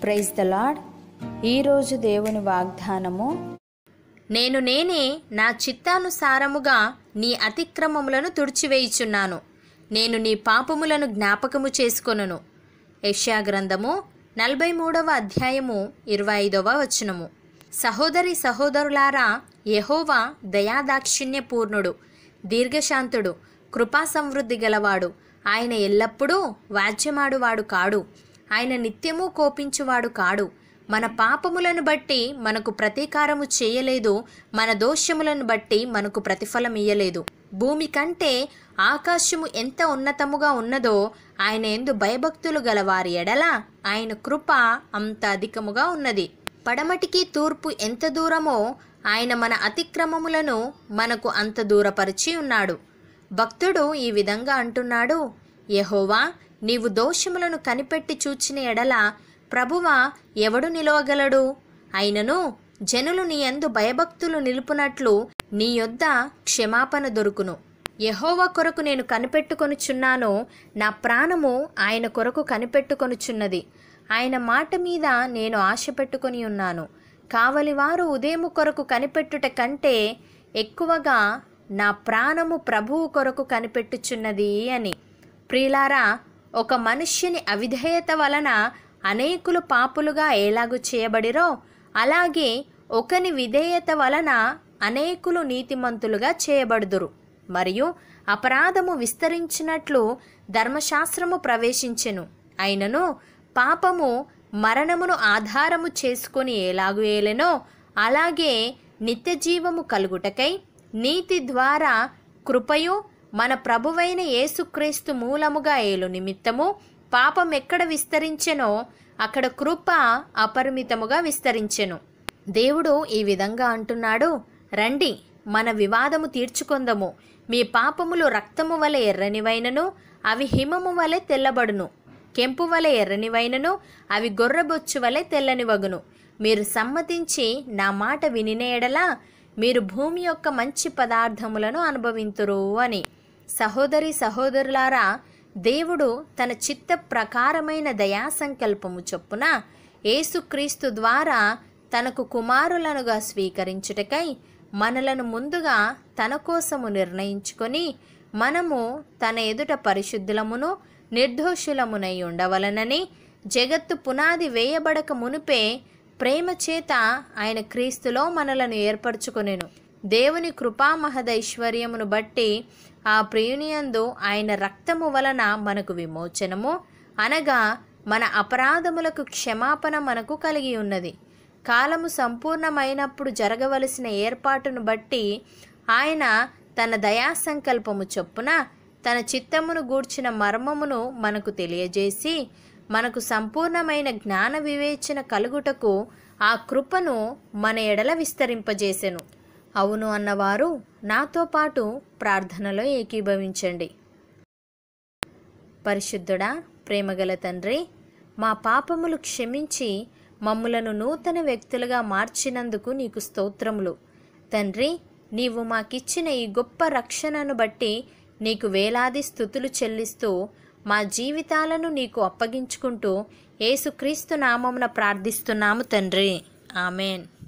Praise the lord. ఈరోజు దేవుని వాగ్దానము, నేనే నా చిత్తానుసారముగా నీ అతిక్రమములను తుడిచివేయుచున్నాను, నేను నీ పాపములను జ్ఞాపకము చేసుకొనును. యెషయా గ్రంథము 43వ అధ్యాయము 25వ వచనము. సహోదరి సహోదరులారా, యెహోవా దయాదాక్షిణ్యపూర్ణుడు, దీర్ఘశాంతుడు, కృపా సమృద్ధి గలవాడు. ఆయన ఎల్లప్పుడూ వాజ్యమాడువాడు కాడు, ఆయన నిత్యము కోపించువాడు కాడు. మన పాపములను బట్టి మనకు ప్రతీకారము చేయలేదు, మన దోషములను బట్టి మనకు ప్రతిఫలం ఇయ్యలేదు. భూమి కంటే ఆకాశము ఎంత ఉన్నతముగా ఉన్నదో ఆయన యందు భయభక్తులు గలవారి ఎడల ఆయన కృప అంత అధికముగా ఉన్నది. పడమటికి తూర్పు ఎంత దూరమో ఆయన మన అతిక్రమములను మనకు అంత దూరపరిచి ఉన్నాడు. భక్తుడు ఈ విధంగా అంటున్నాడు, యెహోవా, నీవు దోషములను కనిపెట్టి చూచిన ఎడల ప్రభువా ఎవడు నిలవగలడు? అయినను జనులు నీ యందు భయభక్తులు నిలుపునట్లు నీ యొద్ద క్షమాపణ దొరుకును. యెహోవా కొరకు నేను కనిపెట్టుకొనుచున్నాను, నా ప్రాణము ఆయన కొరకు కనిపెట్టుకొనుచున్నది. ఆయన మాట మీద నేను ఆశ పెట్టుకొని ఉన్నాను. కావలివారు ఉదయము కొరకు కనిపెట్టుట కంటే ఎక్కువగా నా ప్రాణము ప్రభువు కొరకు కనిపెట్టుచున్నది అని. ప్రియులారా, ఒక మనుష్యుని అవిధేయత వలన అనేకులు పాపులుగా ఎలాగు చేయబడిరో, అలాగే ఒకని విధేయత వలన అనేకులు నీతిమంతులుగా చేయబడుదురు. మరియు అపరాధము విస్తరించినట్లు ధర్మశాస్త్రము ప్రవేశించెను. అయినను పాపము మరణమును ఆధారము చేసుకొని ఎలాగు ఏలెనో, అలాగే నిత్యజీవము కలుగుటకై నీతి ద్వారా కృపయు మన ప్రభువైన యేసుక్రీస్తు మూలముగా ఏలు నిమిత్తము పాపం ఎక్కడ విస్తరించెనో అక్కడ కృప అపరిమితముగా విస్తరించెను. దేవుడు ఈ విధంగా అంటున్నాడు, రండి మన వివాదము తీర్చుకొందము. మీ పాపములు రక్తము వలె ఎర్రనివైనను అవి హిమము వలె తెల్లబడును, కెంపు వలె ఎర్రనివైనను అవి గొర్రెబొచ్చు వలె తెల్లనివగును. మీరు సమ్మతించి నా మాట వినిన ఎడల మీరు భూమి యొక్క మంచి పదార్థములను అనుభవింతురు అని. సహోదరి సహోదరులారా, దేవుడు తన చిత్త ప్రకారమైన దయా సంకల్పము చొప్పున యేసుక్రీస్తు ద్వారా తనకు కుమారులనుగా స్వీకరించుటకై మనలను ముందుగా తన కోసము నిర్ణయించుకొని మనము తన ఎదుట పరిశుద్ధులమును నిర్దోషులమునై ఉండవలనని జగత్తు పునాది వేయబడక మునుపే ప్రేమ చేత ఆయన క్రీస్తులో మనలను ఏర్పరచుకొనెను. దేవుని కృపా మహదైశ్వర్యమును బట్టి ఆ ప్రియునియందు ఆయన రక్తము వలన మనకు విమోచనము, అనగా మన అపరాధములకు క్షమాపణ మనకు కలిగి ఉన్నది. కాలము సంపూర్ణమైనప్పుడు జరగవలసిన ఏర్పాటును బట్టి ఆయన తన దయా సంకల్పము చొప్పున తన చిత్తమును గూర్చిన మర్మమును మనకు తెలియజేసి మనకు సంపూర్ణమైన జ్ఞాన వివేచన కలుగుటకు ఆ కృపను మన ఎడల విస్తరింపజేసెను. అవును అన్నవారు నాతో పాటు ప్రార్థనలో ఏకీభవించండి. పరిశుద్ధుడా, ప్రేమగల తండ్రి, మా పాపములు క్షమించి మమ్ములను నూతన వ్యక్తులుగా మార్చినందుకు నీకు స్తోత్రములు. తండ్రి, నీవు మాకిచ్చిన ఈ గొప్ప రక్షణను బట్టి నీకు వేలాది స్తుతులు చెల్లిస్తూ మా జీవితాలను నీకు అప్పగించుకుంటూ యేసుక్రీస్తు నామమున ప్రార్థిస్తున్నాము తండ్రి. ఆమెన్.